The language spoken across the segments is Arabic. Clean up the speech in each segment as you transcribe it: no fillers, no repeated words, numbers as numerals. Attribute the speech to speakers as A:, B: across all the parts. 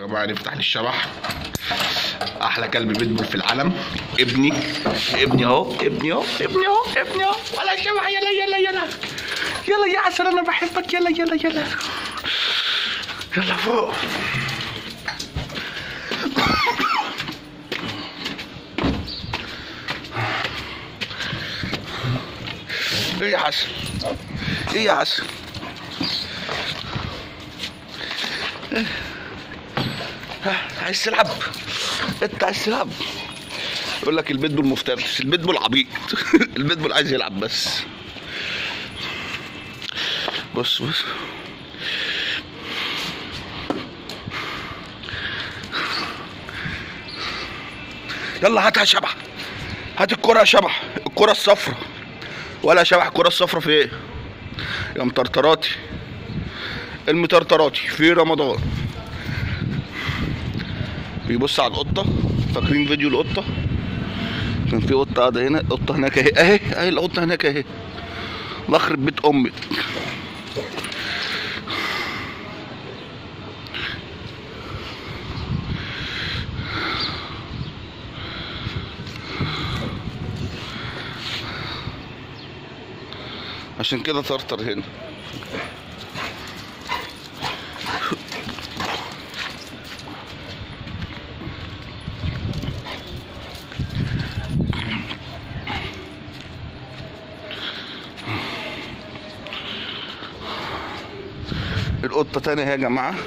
A: يا جماعه نفتح للشبح. احلى كلب بيتبول في العالم. ابني اهو، ابني اهو ولا شبح. يلا يا عسل، انا بحبك. يلا فوق. ايه يا عسل، عايز تلعب؟ انت عايز تلعب؟ يقول لك البيتبول مفترس، البيتبول عبيط. البيتبول عايز يلعب بس. بص يلا هاتها شبح، هات الكرة يا شبح، الكرة الصفرا. ولا شبح الكرة الصفرا في ايه يا مطرطراتي؟ المطرطراتي في رمضان بيبص على القطة. فاكرين فيديو القطة؟ كان في قطة قاعدة هنا، قطة هناك اهي القطة هناك اهي. الله يخرب بيت امك. عشان كده طرطر هنا. القطة تاني اهي يا جماعة،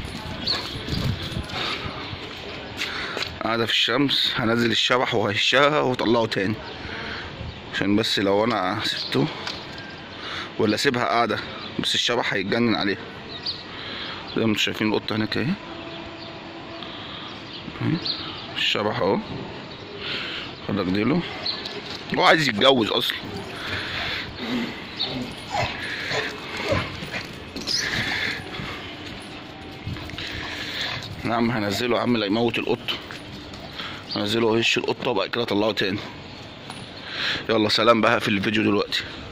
A: قاعدة في الشمس. هنزل الشبح وهشها واطلعه تاني، عشان بس لو انا سبته ولا سيبها قاعدة بس الشبح هيتجنن عليها. زي ما انتم شايفين القطة هناك اهي، الشبح اهو. خدك ديله، هو عايز يتجوز اصلا. نعم هنزله يا عم، لا يموت القطة. هنزله وهش القطة وبعد كده اطلعه تاني. يلا سلام بقى، في الفيديو دلوقتي.